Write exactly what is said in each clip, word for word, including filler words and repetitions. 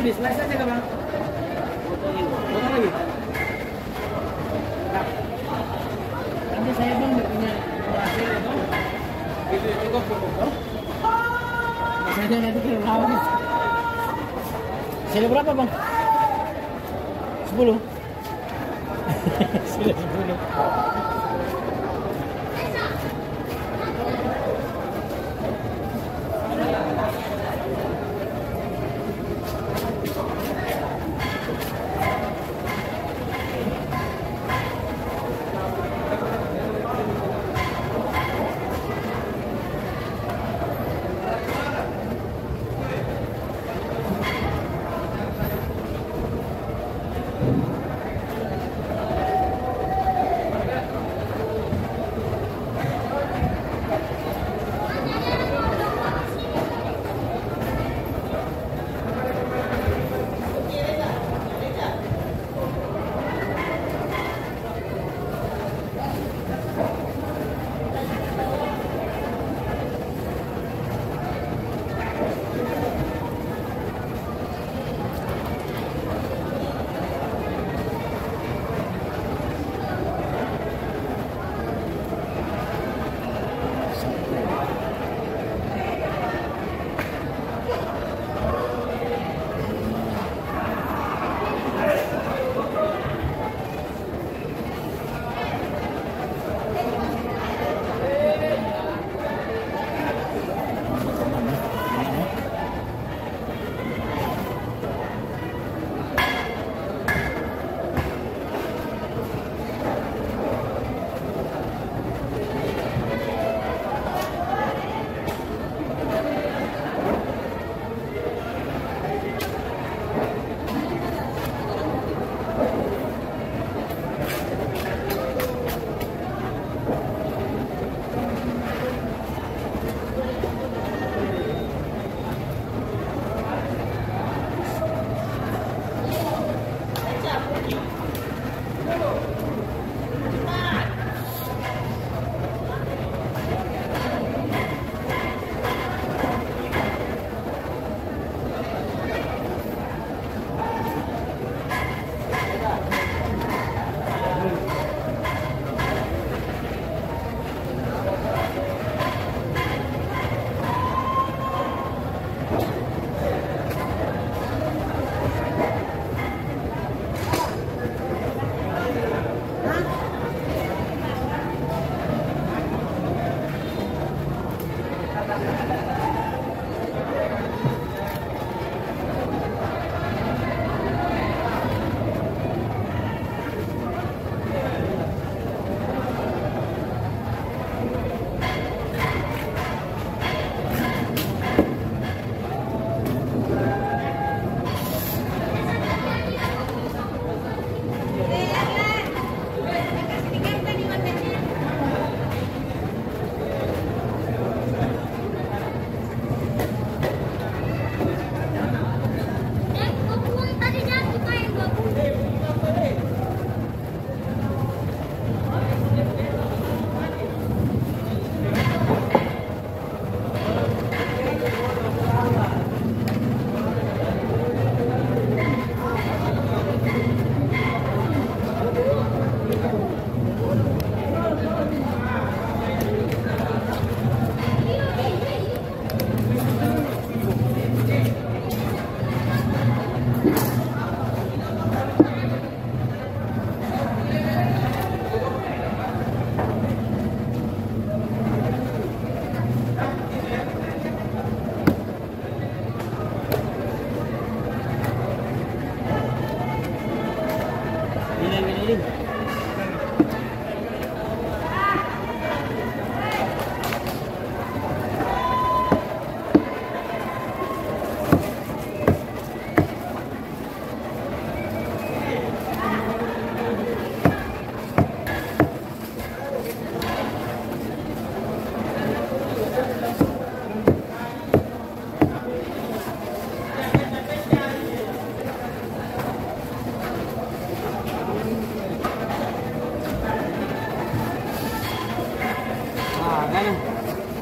di slice aja kan bang? Potongin, potong lagi. Nah, nanti saya bang nggak punya hasil ya bang. Itu cukup cukup. Masanya nanti kita lawan. Sila berapa bang? Sepuluh. Sila sepuluh.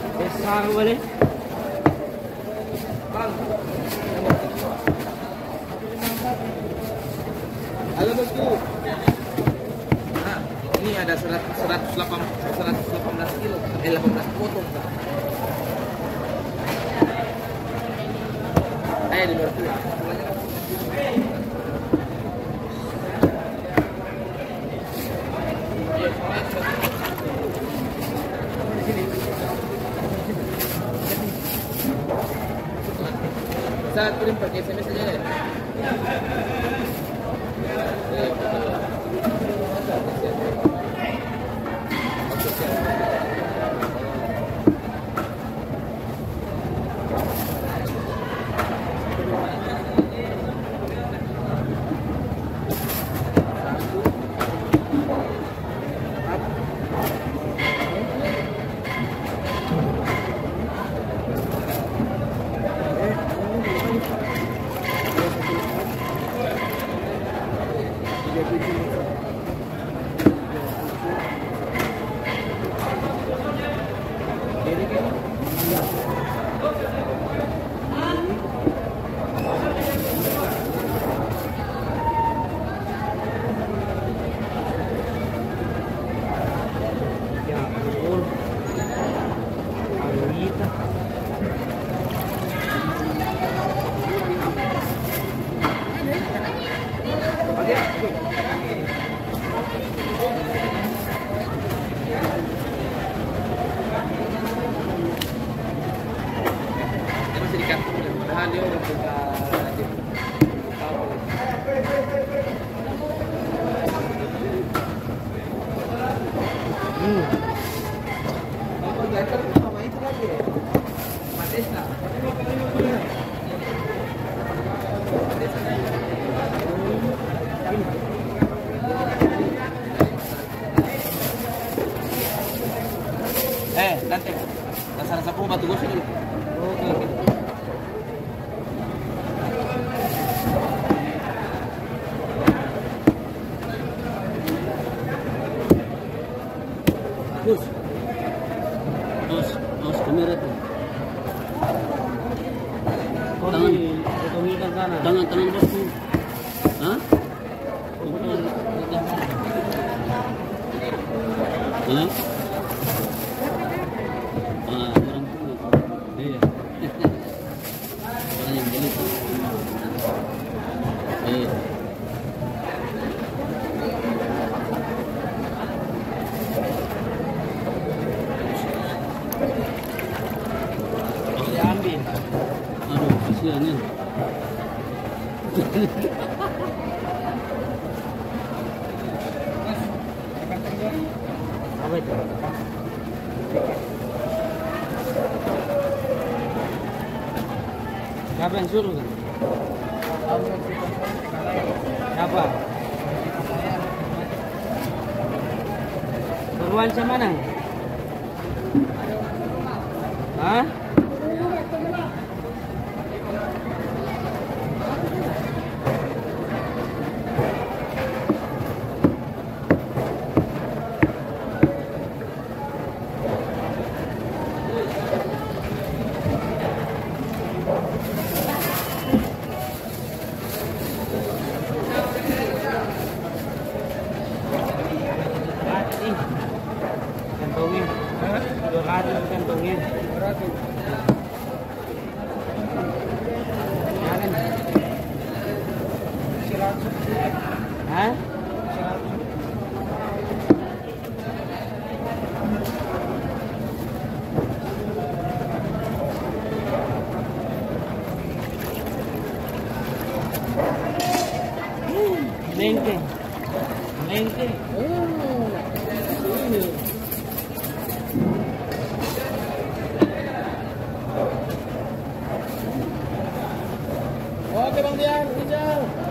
Besar boleh. Bang. Halo bosku. Nah, ini ada seratus delapan belas kilo, eh delapan belas potong. Eh di luar tuh. Bisa kirim pakai S M S aja ya. Eh, nanti rasa-rasa pun batu gosok dulu. Oke, oke. Bos. Bos, bos kamera tuh. Tangan, potong ikan sana. Tangan, tangan bosku. Hah? Hah? Aduh, kasihan ya. Apa itu? Siapa yang suruh kan? Siapa? Suruhan sama mana? Hah? Kantongin, dua ratus kantongin. Hah? Lengke, lengke. Oh, ini. Oke Bang Tiar, hijau.